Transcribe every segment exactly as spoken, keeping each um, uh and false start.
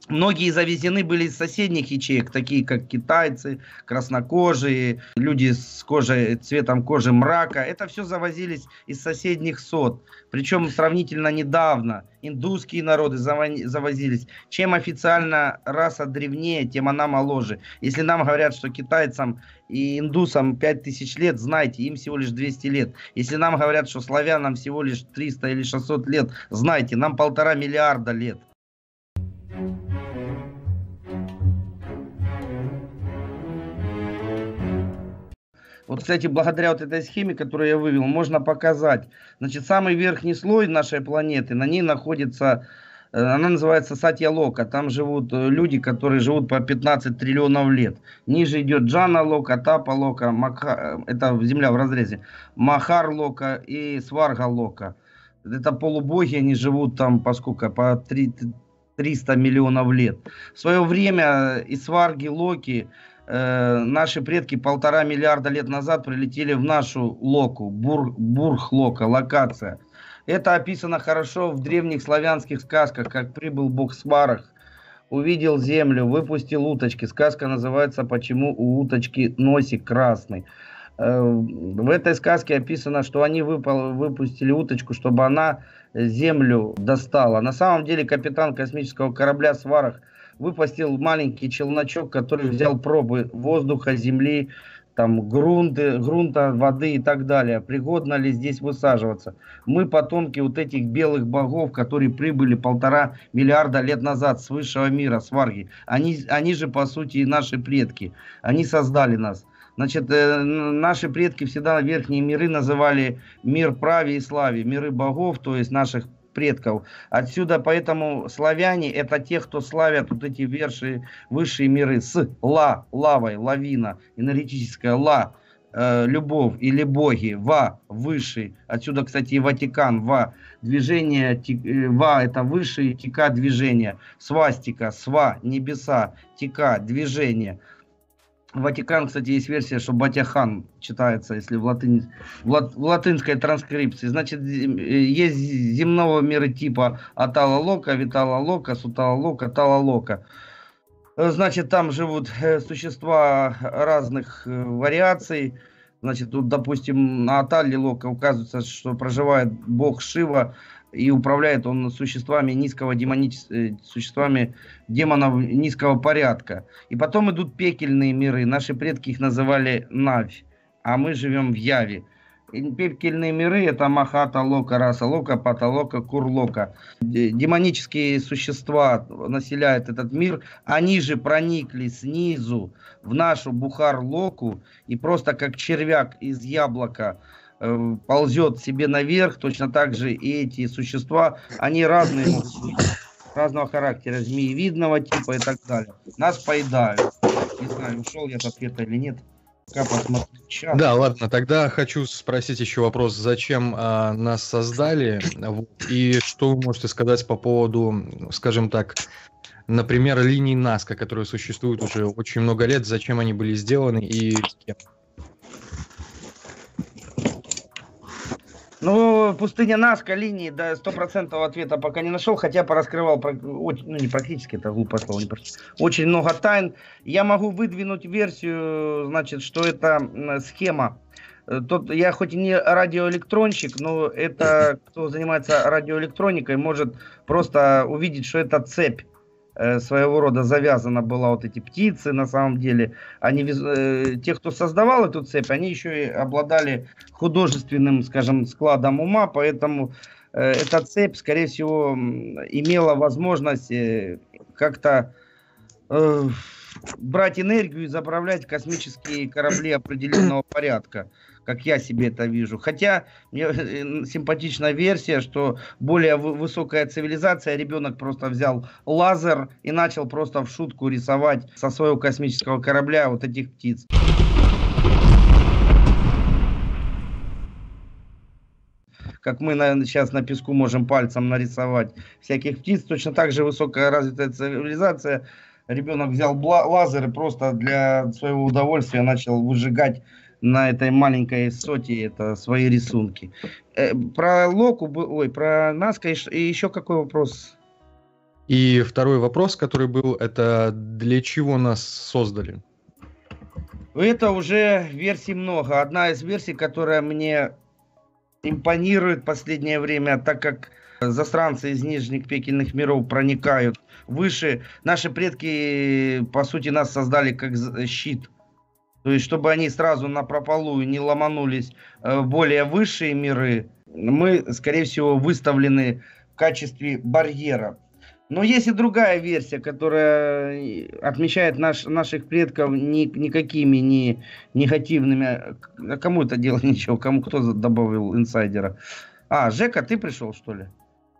Многие завезены были из соседних ячеек, такие как китайцы, краснокожие, люди с кожей, цветом кожи мрака. Это все завозились из соседних сот. Причем сравнительно недавно индусские народы завозились. Чем официально раса древнее, тем она моложе. Если нам говорят, что китайцам и индусам пять тысяч лет, знайте, им всего лишь двести лет. Если нам говорят, что славянам всего лишь триста или шестьсот лет, знайте, нам полтора миллиарда лет. Вот, кстати, благодаря вот этой схеме, которую я вывел, можно показать. Значит, самый верхний слой нашей планеты, на ней находится, она называется Сатья-Лока. Там живут люди, которые живут по пятнадцать триллионов лет. Ниже идет Джана-Лока, Тапа-Лока, Маха, это Земля в разрезе, Махар-Лока и Сварга-Лока. Это полубоги, они живут там по сколько? По триста миллионов лет. В свое время из Сварги-Локи наши предки полтора миллиарда лет назад прилетели в нашу Локу, Бур, Бург-Лока, локация. Это описано хорошо в древних славянских сказках, как прибыл бог Сварог, увидел землю, выпустил уточки. Сказка называется «Почему у уточки носик красный». В этой сказке описано, что они выпал, выпустили уточку, чтобы она землю достала. На самом деле капитан космического корабля Сварог выпустил маленький челночок, который взял пробы воздуха, земли, там, грунты, грунта, воды и так далее. Пригодно ли здесь высаживаться? Мы потомки вот этих белых богов, которые прибыли полтора миллиарда лет назад с высшего мира, Сварги. Они, они же, по сути, и наши предки. Они создали нас. Значит, э, наши предки всегда верхние миры называли мир праве и славе, миры богов, то есть наших предков. Отсюда поэтому славяне это те, кто славят вот эти верши, высшие миры с ла, лавой, лавина, энергетическая ла, э, любовь или боги, ва, высший. Отсюда, кстати, и Ватикан, ва, движение, тик, э, ва это высший, тика движение, свастика, сва, небеса, тика движение. Ватикан, кстати, есть версия, что Батяхан читается, если в, латыни, в, лат, в латынской транскрипции. Значит, есть земного мира типа Атала-Лока, Витала-Лока, Сутала-Лока, Тала-Лока. Значит, там живут существа разных вариаций. Значит, тут, допустим, на Атале-Лока указывается, что проживает бог Шива, и управляет он существами низкого демонического, существами демонов низкого порядка. И потом идут пекельные миры. Наши предки их называли Навь, а мы живем в Яве. И пекельные миры это Махата Лока, Раса Лока, Пата Лока, Кур Лока. Демонические существа населяют этот мир. Они же проникли снизу в нашу Бухар Локу и просто как червяк из яблока ползет себе наверх, точно так же и эти существа, они разные, разного характера, змеевидного типа и так далее. Нас поедают. Не знаю, ушел я от ответа или нет. Пока посмотрю чат. Да, ладно, тогда хочу спросить еще вопрос, зачем а, нас создали, и что вы можете сказать по поводу, скажем так, например, линий Наска, которые существуют уже очень много лет, зачем они были сделаны и кем? Ну, пустыня Наска, линии, да, стопроцентного ответа пока не нашел, хотя пораскрывал, ну, не практически, это глупое слово, не очень много тайн. Я могу выдвинуть версию, значит, что это схема. Тот, я хоть и не радиоэлектронщик, но это, кто занимается радиоэлектроникой, может просто увидеть, что это цепь. Своего рода завязана была, вот эти птицы, на самом деле, они, э, те, кто создавал эту цепь, они еще и обладали художественным, скажем, складом ума, поэтому э, эта цепь, скорее всего, имела возможность э, как-то э, брать энергию и заправлять космические корабли определенного порядка, как я себе это вижу. Хотя мне симпатичная версия, что более высокая цивилизация, ребенок просто взял лазер и начал просто в шутку рисовать со своего космического корабля вот этих птиц. Как мы на, сейчас на песку можем пальцем нарисовать всяких птиц, точно так же высокая развитая цивилизация. Ребенок взял лазер и просто для своего удовольствия начал выжигать на этой маленькой соте это свои рисунки. Э, про Локу, ой, про Наска и еще какой вопрос? И второй вопрос, который был, это для чего нас создали? Это уже версий много. Одна из версий, которая мне импонирует в последнее время, так как засранцы из нижних пекельных миров проникают выше. Наши предки, по сути, нас создали как щит. То есть, чтобы они сразу напропалую не ломанулись в более высшие миры, мы, скорее всего, выставлены в качестве барьера. Но есть и другая версия, которая отмечает наш, наших предков ни, никакими не негативными. А кому это дело ничего? Кому кто добавил инсайдера? А, Жека, ты пришел, что ли?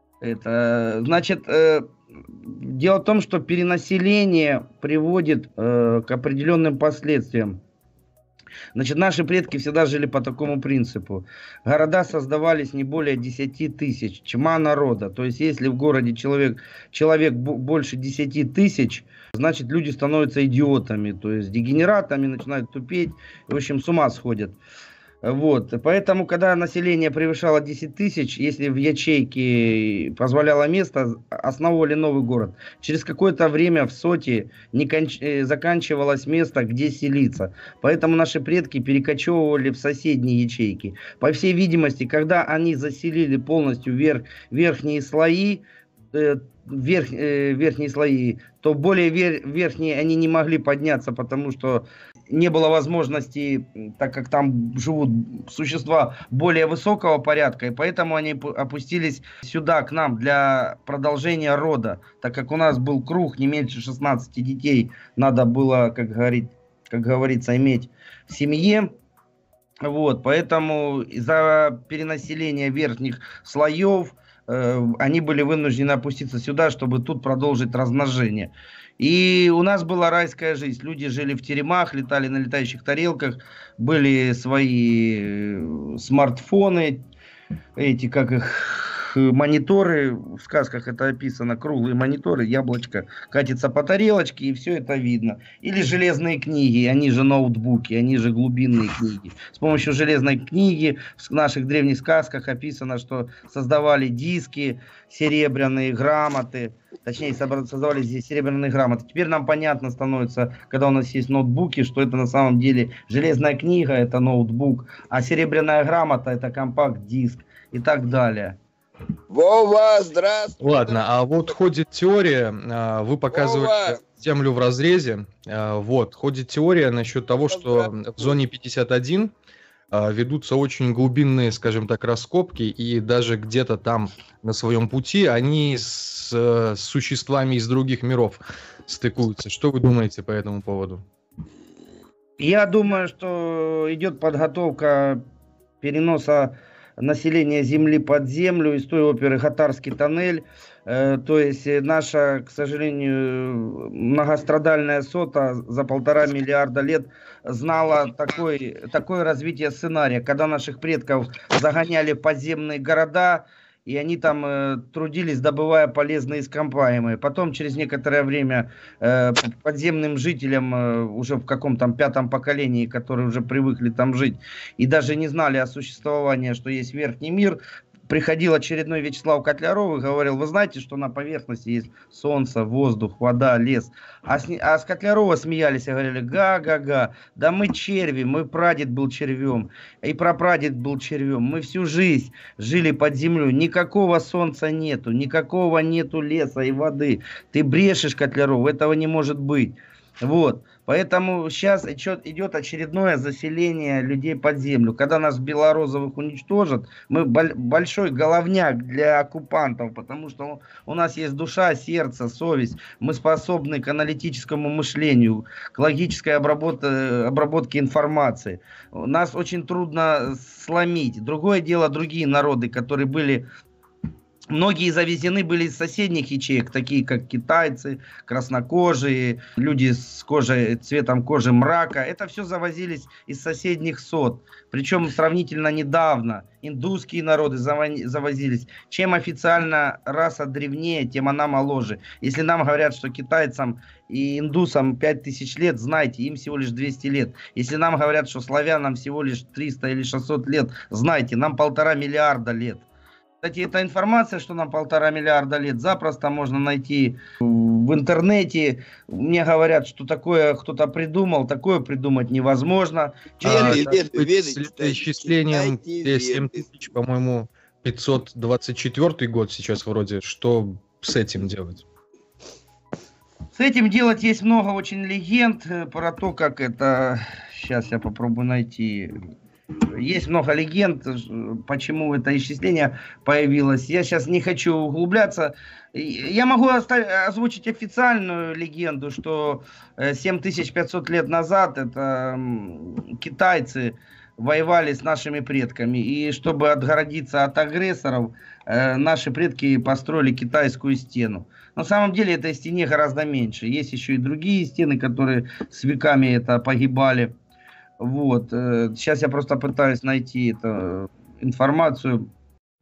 Это, значит, э, дело в том, что перенаселение приводит э, к определенным последствиям. Значит, наши предки всегда жили по такому принципу. Города создавались не более десяти тысяч, тьма народа. То есть, если в городе человек, человек больше десяти тысяч, значит, люди становятся идиотами, то есть дегенератами, начинают тупеть, в общем, с ума сходят. Вот, поэтому, когда население превышало десять тысяч, если в ячейке позволяло место, основывали новый город. Через какое-то время в соте не конч... заканчивалось место, где селиться. Поэтому наши предки перекочевывали в соседние ячейки. По всей видимости, когда они заселили полностью верх... верхние слои, э, верх... э, верхние слои, то более вер... верхние они не могли подняться, потому что не было возможности, так как там живут существа более высокого порядка, и поэтому они опустились сюда, к нам, для продолжения рода. Так как у нас был круг не меньше шестнадцати детей, надо было, как, говорить, как говорится, иметь в семье. Вот, поэтому из-за перенаселения верхних слоев э, они были вынуждены опуститься сюда, чтобы тут продолжить размножение. И у нас была райская жизнь. Люди жили в теремах, летали на летающих тарелках, были свои смартфоны, эти, как их, мониторы, в сказках это описано, круглые мониторы, яблочко катится по тарелочке, и все это видно. Или железные книги, они же ноутбуки, они же глубинные книги. С помощью железной книги в наших древних сказках описано, что создавали диски, серебряные грамоты, точнее создавали здесь серебряные грамоты. Теперь нам понятно становится, когда у нас есть ноутбуки, что это на самом деле железная книга, это ноутбук, а серебряная грамота это компакт-диск и так далее. Вова, здравствуй. Ладно, а вот ходит теория, вы показывали Вова. Землю в разрезе, вот, ходит теория насчет того, что в зоне пятьдесят один ведутся очень глубинные, скажем так, раскопки, и даже где-то там на своем пути они с, с существами из других миров стыкуются. Что вы думаете по этому поводу? Я думаю, что идет подготовка переноса населения Земли под землю из той оперы «Хатарский тоннель». Э, то есть наша, к сожалению, многострадальная сота за полтора миллиарда лет знала такой, такое развитие сценария, когда наших предков загоняли в подземные города, и они там э, трудились, добывая полезные ископаемые. Потом, через некоторое время, э, подземным жителям, э, уже в каком-то пятом поколении, которые уже привыкли там жить, и даже не знали о существовании, что есть верхний мир, приходил очередной Вячеслав Котляров и говорил: вы знаете, что на поверхности есть солнце, воздух, вода, лес. А с, а с Котлярова смеялись и говорили: га-га-га, да мы черви, мой прадед был червем, и прапрадед был червем. Мы всю жизнь жили под землей, никакого солнца нету, никакого нету леса и воды. Ты брешешь, Котляров, этого не может быть. Вот, поэтому сейчас идет очередное заселение людей под землю. Когда нас белорозовых уничтожат, мы большой головняк для оккупантов, потому что у нас есть душа, сердце, совесть. Мы способны к аналитическому мышлению, к логической обработке, обработке информации. Нас очень трудно сломить. Другое дело другие народы, которые были... Многие завезены были из соседних ячеек, такие как китайцы, краснокожие, люди с кожей, цветом кожи мрака. Это все завозились из соседних сот. Причем сравнительно недавно индусские народы завозились. Чем официально раса древнее, тем она моложе. Если нам говорят, что китайцам и индусам пять тысяч лет, знайте, им всего лишь двести лет. Если нам говорят, что славянам всего лишь триста или шестьсот лет, знайте, нам полтора миллиарда лет. Кстати, эта информация, что нам полтора миллиарда лет, запросто можно найти в интернете. Мне говорят, что такое кто-то придумал, такое придумать невозможно. А, с исчислением семь тысяч, по-моему, пятьсот двадцать четвёртый год сейчас вроде. Что с этим делать? С этим делать есть много очень легенд про то, как это... Сейчас я попробую найти... Есть много легенд, почему это исчисление появилось. Я сейчас не хочу углубляться. Я могу озвучить официальную легенду, что семь тысяч пятьсот лет назад это китайцы воевали с нашими предками. И чтобы отгородиться от агрессоров, наши предки построили китайскую стену. На самом деле этой стене гораздо меньше. Есть еще и другие стены, которые с веками это погибали. Вот, сейчас я просто пытаюсь найти эту информацию.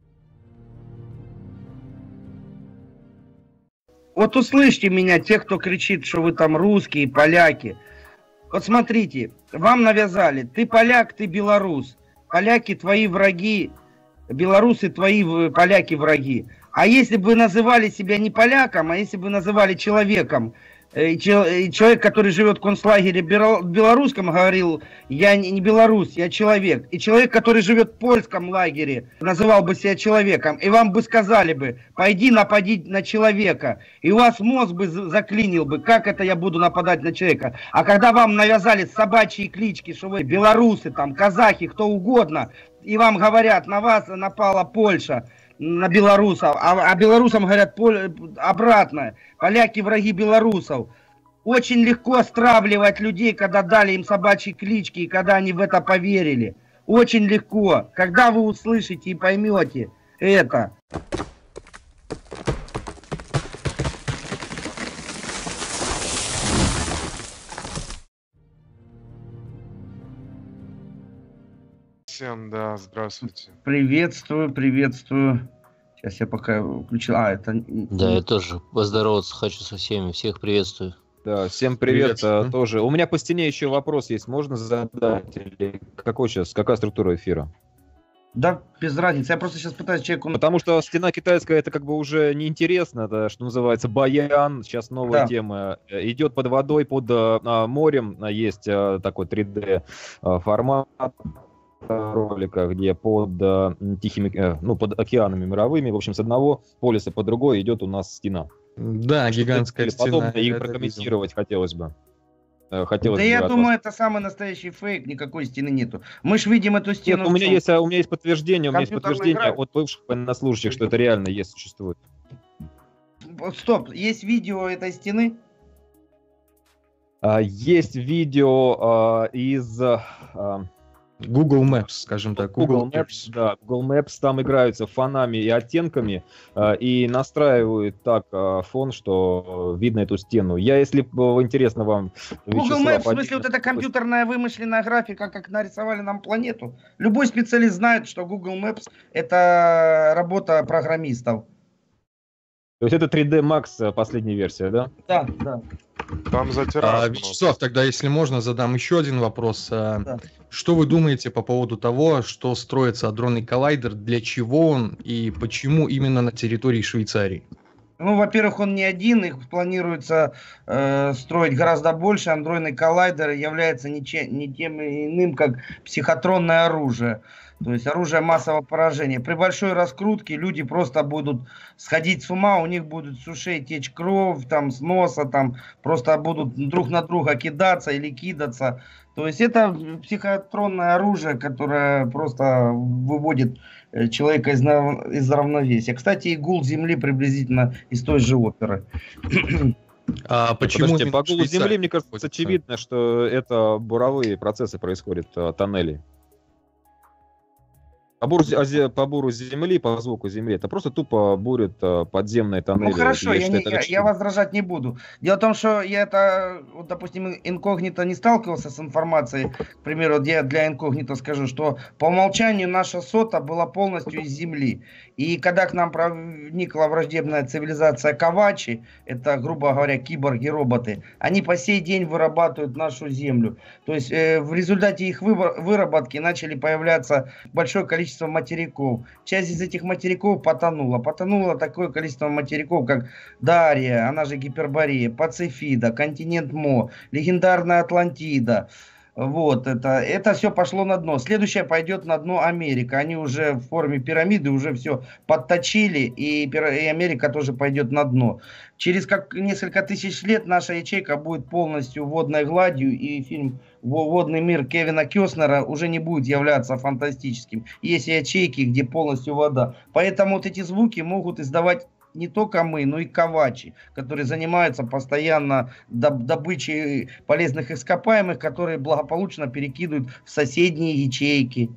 Вот услышьте меня, те, кто кричит, что вы там русские, поляки. Вот смотрите, вам навязали, ты поляк, ты белорус. Поляки твои враги, белорусы твои, поляки враги. А если бы вы называли себя не поляком, а если бы называли человеком, человек, который живет в концлагере белорусском, говорил, я не белорус, я человек. И человек, который живет в польском лагере, называл бы себя человеком. И вам бы сказали бы, пойди напади на человека. И у вас мозг бы заклинил бы, как это я буду нападать на человека. А когда вам навязали собачьи клички, что вы белорусы, там, казахи, кто угодно, и вам говорят, на вас напала Польша, на белорусов, а, а белорусам говорят поле, обратно, поляки враги белорусов. Очень легко стравливать людей, когда дали им собачьи клички, и когда они в это поверили. Очень легко, когда вы услышите и поймете это. Всем, да, здравствуйте. Приветствую, приветствую. Сейчас я пока включил. А, это... Да, я тоже поздороваться хочу со всеми. Всех приветствую. Да, всем привет, привет. Тоже. У меня по стене еще вопрос есть. Можно задать? Или какой сейчас? Какая структура эфира? Да, без разницы. Я просто сейчас пытаюсь человеку... Потому что стена китайская, это как бы уже неинтересно. Это, что называется, баян. Сейчас новая да. тема. Идет под водой, под а, морем. Есть а, такой три дэ формат ролика, где под э, тихими, э, ну, под океанами мировыми, в общем, с одного полюса по другой идет у нас стена. Да, гигантская стена. Подобное и прокомментировать хотелось бы. Э, хотелось да бы я думаю, вас. Это самый настоящий фейк, никакой стены нету. Мы ж видим эту стену. Нет, у меня есть, у меня есть подтверждение, у меня есть подтверждение от бывших военнослужащих, что это реально есть, существует. Стоп, есть видео этой стены? А, есть видео а, из... А, Google Maps, скажем так. Google, Google Maps, да. Google Maps там играются фонами и оттенками э, и настраивают так э, фон, что видно эту стену. Я, если интересно вам... Google Maps, в смысле, вот эта компьютерная вымышленная графика, как нарисовали нам планету. Любой специалист знает, что Google Maps это работа программистов. То есть это три дэ Max последняя версия, да? Да, да. Там затираж. А, Вячеслав, тогда, если можно, задам еще один вопрос. Да. Что вы думаете по поводу того, что строится адронный коллайдер, для чего он и почему именно на территории Швейцарии? Ну, во-первых, он не один, их планируется э, строить гораздо больше. Андроидный коллайдер является ничем, не тем иным, как психотронное оружие. То есть оружие массового поражения. При большой раскрутке люди просто будут сходить с ума, у них будет с ушей течь кровь, там, с носа, там, просто будут друг на друга кидаться или кидаться. То есть это психотронное оружие, которое просто выводит человека из, из равновесия. Кстати, и гул Земли приблизительно из той же оперы. А почему? Подождите, по гулу Земли, мне кажется, очевидно, что это буровые процессы происходят, тоннели. По буру, по буру земли, по звуку земли, это просто тупо бурят подземные тоннели. Ну хорошо, я, не, я, я возражать не буду. Дело в том, что я это, вот, допустим, инкогнито не сталкивался с информацией. К примеру, вот я для инкогнито скажу, что по умолчанию наша сота была полностью из земли. И когда к нам проникла враждебная цивилизация Кавачи, это, грубо говоря, киборги-роботы, они по сей день вырабатывают нашу Землю. То есть э, в результате их выработки начали появляться большое количество материков. Часть из этих материков потонула. Потонуло такое количество материков, как Дария, она же Гиперборея, Пацифида, континент Мо, легендарная Атлантида. Вот, это, это все пошло на дно. Следующее пойдет на дно Америка. Они уже в форме пирамиды уже все подточили, и, и Америка тоже пойдет на дно. Через как, несколько тысяч лет наша ячейка будет полностью водной гладью, и фильм «Водный мир» Кевина Кёстнера уже не будет являться фантастическим. Есть ячейки, где полностью вода. Поэтому вот эти звуки могут издавать не только мы, но и Кавачи, которые занимаются постоянно добычей полезных ископаемых, которые благополучно перекидывают в соседние ячейки.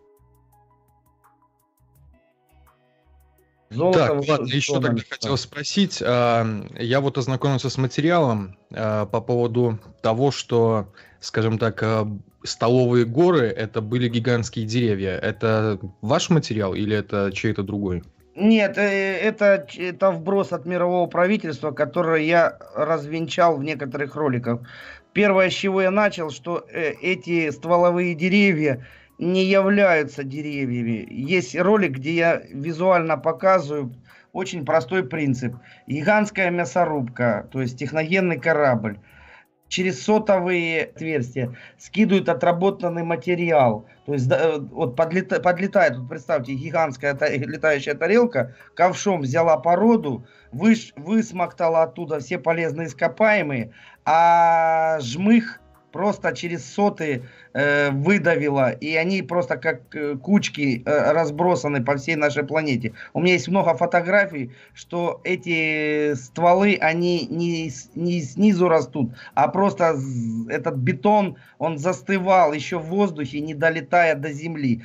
Золото, так, ладно, еще тогда хотел спросить. Я вот ознакомился с материалом по поводу того, что, скажем так, столовые горы — это были гигантские деревья. Это ваш материал или это чей-то другой? Нет, это, это вброс от мирового правительства, который я развенчал в некоторых роликах. Первое, с чего я начал, что эти стволовые деревья не являются деревьями. Есть ролик, где я визуально показываю очень простой принцип. Гигантская мясорубка, то есть техногенный корабль, через сотовые отверстия скидывают отработанный материал. То есть вот подлета, подлетает, вот представьте, гигантская летающая тарелка, ковшом взяла породу, выш, высмоктала оттуда все полезные ископаемые, а жмых просто через соты э, выдавила, и они просто как э, кучки э, разбросаны по всей нашей планете. У меня есть много фотографий, что эти стволы, они не, не снизу растут, а просто этот бетон, он застывал еще в воздухе, не долетая до земли.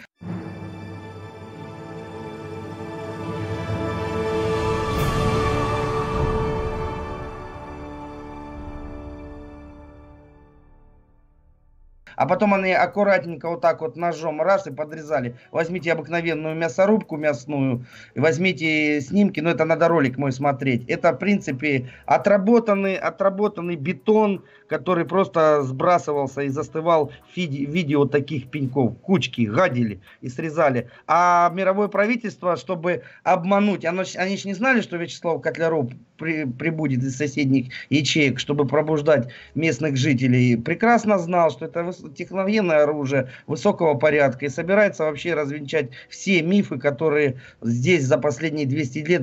А потом они аккуратненько вот так вот ножом раз и подрезали. Возьмите обыкновенную мясорубку мясную, возьмите снимки, но это надо ролик мой смотреть. Это, в принципе, отработанный, отработанный бетон, который просто сбрасывался и застывал в виде, в виде вот таких пеньков. Кучки гадили и срезали. А мировое правительство, чтобы обмануть, оно, они же не знали, что Вячеслав Котляров при, прибудет из соседних ячеек, чтобы пробуждать местных жителей. Прекрасно знал, что это техногенное оружие высокого порядка и собирается вообще развенчать все мифы, которые здесь за последние двести лет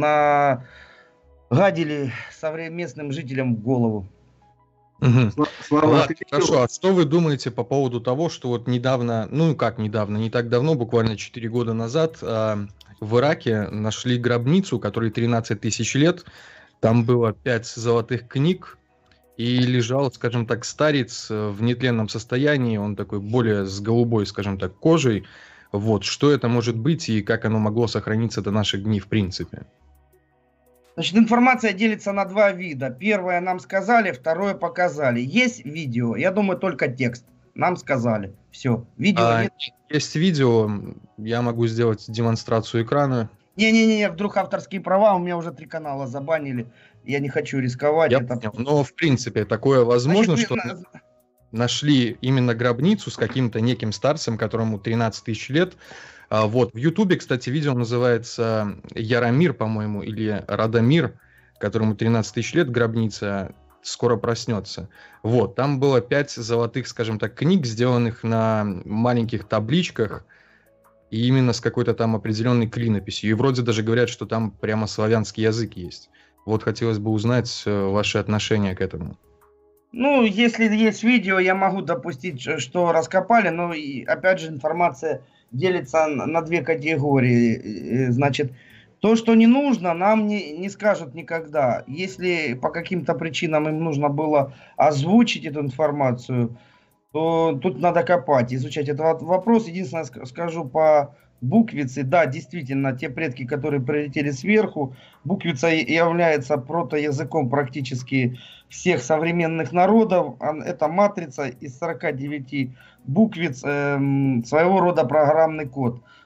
нагадили современным жителям в голову. Угу. Слава, хорошо, а что вы думаете по поводу того, что вот недавно, ну как недавно, не так давно, буквально четыре года назад, э, в Ираке нашли гробницу, которой тринадцать тысяч лет, там было пять золотых книг, и лежал, скажем так, старец в нетленном состоянии, он такой более с голубой, скажем так, кожей. Вот, что это может быть и как оно могло сохраниться до наших дней в принципе? Значит, информация делится на два вида. Первое нам сказали, второе показали. Есть видео, я думаю, только текст. Нам сказали. Все. Видео а, нет. Есть видео, я могу сделать демонстрацию экрана. Не-не-не, вдруг авторские права, у меня уже три канала забанили. Я не хочу рисковать. Я это... понял, но в принципе такое возможно, Значит, что на... нашли именно гробницу с каким-то неким старцем, которому тринадцать тысяч лет. Вот, в Ютубе, кстати, видео называется Яромир, по-моему, или Радомир, которому тринадцать тысяч лет, гробница скоро проснется. Вот, там было пять золотых, скажем так, книг, сделанных на маленьких табличках, и именно с какой-то там определенной клинописью. И вроде даже говорят, что там прямо славянский язык есть. Вот хотелось бы узнать ваши отношения к этому. Ну, если есть видео, я могу допустить, что раскопали, но и, опять же информация делится на две категории. Значит, то, что не нужно, нам не, не скажут никогда. Если по каким-то причинам им нужно было озвучить эту информацию, то тут надо копать, изучать этот вопрос. Единственное, скажу по буквице. Да, действительно, те предки, которые прилетели сверху, буквица является протоязыком практически всех современных народов. Это матрица из сорока девяти буквиц, э, своего рода программный код.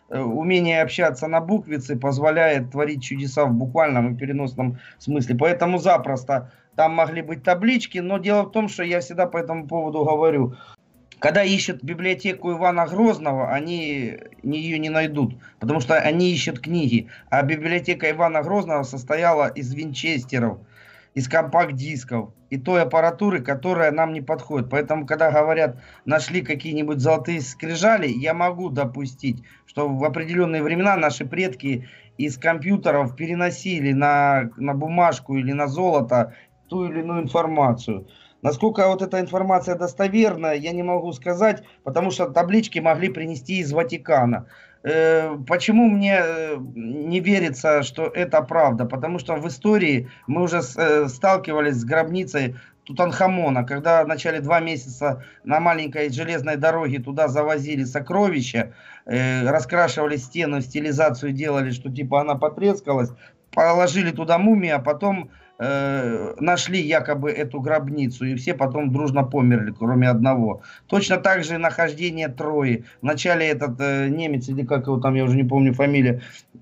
умение общаться на буквице позволяет творить чудеса в буквальном и переносном смысле. Поэтому запросто там могли быть таблички, но дело в том, что я всегда по этому поводу говорю. Когда ищут библиотеку Ивана Грозного, они ее не найдут, потому что они ищут книги. А библиотека Ивана Грозного состояла из винчестеров, из компакт-дисков и той аппаратуры, которая нам не подходит. Поэтому, когда говорят, нашли какие-нибудь золотые скрижали, я могу допустить, что в определенные времена наши предки из компьютеров переносили на, на бумажку или на золото ту или иную информацию. Насколько вот эта информация достоверная, я не могу сказать, потому что таблички могли принести из Ватикана. Почему мне не верится, что это правда? Потому что в истории мы уже сталкивались с гробницей Тутанхамона, когда в начале два месяца на маленькой железной дороге туда завозили сокровища, раскрашивали стены, стилизацию делали, что типа она потрескалась, положили туда мумию, а потом э, нашли якобы эту гробницу, и все потом дружно померли, кроме одного. Точно так же нахождение Трои. Вначале этот э, немец, или как его там, я уже не помню фамилию,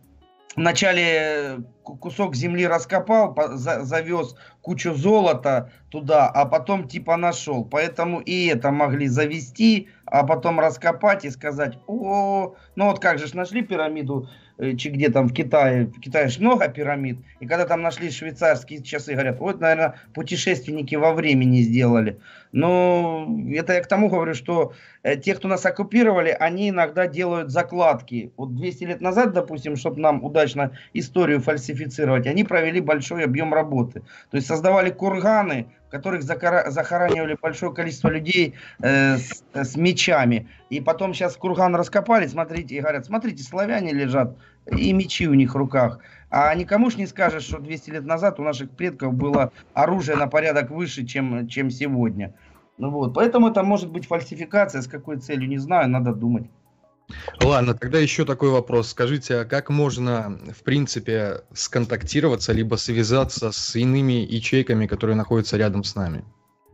вначале кусок земли раскопал, завез кучу золота туда, а потом типа нашел. Поэтому и это могли завести, а потом раскопать и сказать: о, ну вот как же ж нашли пирамиду, где там в Китае, в Китае ж много пирамид, и когда там нашли швейцарские часы, говорят, вот, наверное, путешественники во времени сделали. Но это я к тому говорю, что э, те, кто нас оккупировали, они иногда делают закладки. Вот двести лет назад, допустим, чтобы нам удачно историю фальсифицировать, они провели большой объем работы. То есть создавали курганы, в которых захоранивали большое количество людей э, с, с мечами. И потом сейчас курган раскопали, смотрите, и говорят, смотрите, славяне лежат, и мечи у них в руках. А никому ж не скажешь, что двести лет назад у наших предков было оружие на порядок выше, чем, чем сегодня. Ну вот, поэтому это может быть фальсификация, с какой целью, не знаю, надо думать. Ладно, тогда еще такой вопрос. Скажите, а как можно, в принципе, сконтактироваться, либо связаться с иными ячейками, которые находятся рядом с нами?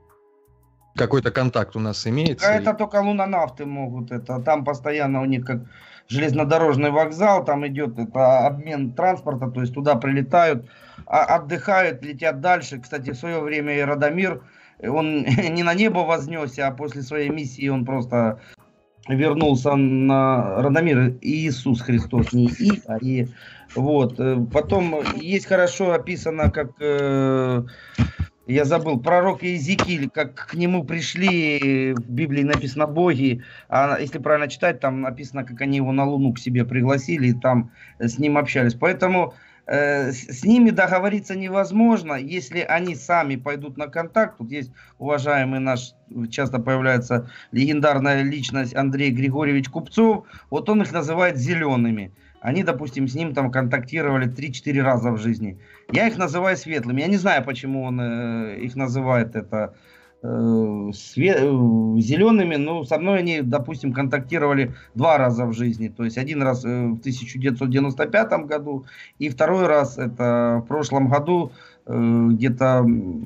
Какой-то контакт у нас имеется? А это только лунонавты могут. Это, там постоянно у них как железнодорожный вокзал, там идет это обмен транспорта, то есть туда прилетают, отдыхают, летят дальше. Кстати, в свое время и Радомир, он не на небо вознесся, а после своей миссии он просто вернулся на Радомир, Иисус Христос, не И, а И. Вот. Потом есть хорошо описано, как, э, я забыл, пророк Иезекииль, как к нему пришли, в Библии написано боги, а если правильно читать, там написано, как они его на Луну к себе пригласили, и там с ним общались. Поэтому э, с ними договориться невозможно, если они сами пойдут на контакт. Тут есть уважаемый наш, часто появляется легендарная личность Андрей Григорьевич Купцов, вот он их называет зелеными. Они, допустим, с ним там контактировали три-четыре раза в жизни. Я их называю светлыми. Я не знаю, почему он э, их называет это э, све- э, зелеными. Но со мной они, допустим, контактировали два раза в жизни. То есть один раз э, в тысяча девятьсот девяносто пятом году, и второй раз это в прошлом году, э, где-то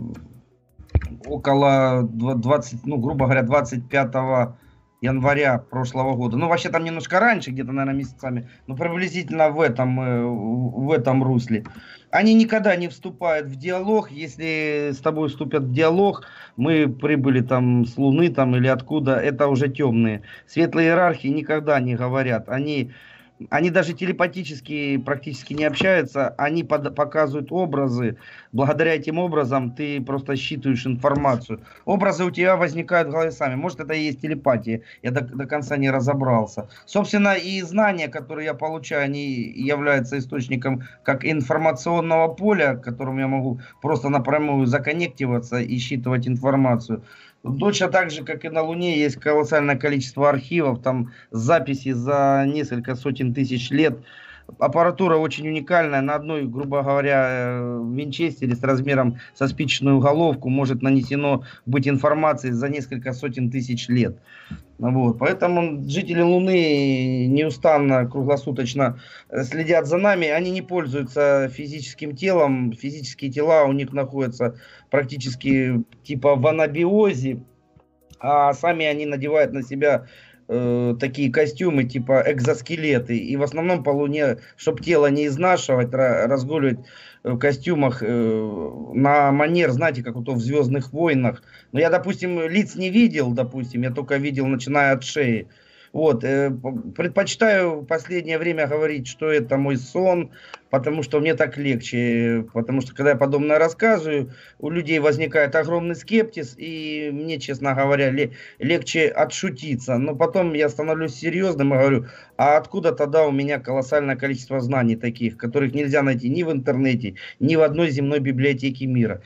около двадцать, ну, грубо говоря, двадцать пятого января прошлого года. Ну, вообще там немножко раньше, где-то, наверное, месяцами, но приблизительно в этом, в этом русле. Они никогда не вступают в диалог. Если с тобой вступят в диалог, мы прибыли там с Луны там или откуда, это уже темные. Светлые иерархии никогда не говорят. Они... Они даже телепатически практически не общаются, они под, показывают образы. Благодаря этим образам ты просто считываешь информацию. Образы у тебя возникают в голове сами. Может, это и есть телепатия. Я до, до конца не разобрался. Собственно, и знания, которые я получаю, они являются источником как информационного поля, к которому я могу просто напрямую законнективаться и считывать информацию. Точно так же, как и на Луне, есть колоссальное количество архивов, там записи за несколько сотен тысяч лет. Аппаратура очень уникальная. На одной, грубо говоря, винчестере с размером со спичечную головку может нанесено быть информации за несколько сотен тысяч лет. Вот. Поэтому жители Луны неустанно, круглосуточно следят за нами. Они не пользуются физическим телом. Физические тела у них находятся практически типа в анабиозе. А сами они надевают на себя э, такие костюмы, типа экзоскелеты. И в основном по Луне, чтобы тело не изнашивать, разгуливать в костюмах э, на манер, знаете, как вот в «Звездных войнах». Но я, допустим, лиц не видел, допустим, я только видел, начиная от шеи. Вот, э, предпочитаю в последнее время говорить, что это мой сон, потому что мне так легче. Потому что, когда я подобное рассказываю, у людей возникает огромный скепсис, и мне, честно говоря, легче отшутиться. Но потом я становлюсь серьезным и говорю, а откуда тогда у меня колоссальное количество знаний таких, которых нельзя найти ни в интернете, ни в одной земной библиотеке мира.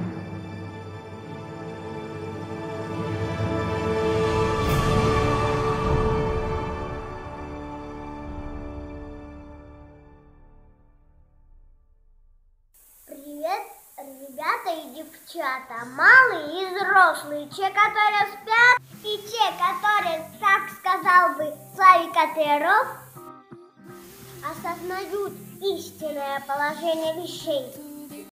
Ребята и девчата, малые и взрослые, те, которые спят, и те, которые, так сказал бы Славик Отреров, осознают истинное положение вещей.